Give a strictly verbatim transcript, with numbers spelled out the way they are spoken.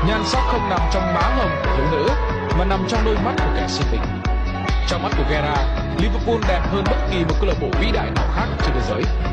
Nhan sắc không nằm trong má hồng của thiếu nữ, mà nằm trong đôi mắt của kẻ si tình. Trong mắt của Gerrard, Liverpool đẹp hơn bất kỳ một câu lạc bộ vĩ đại nào khác trên thế giới.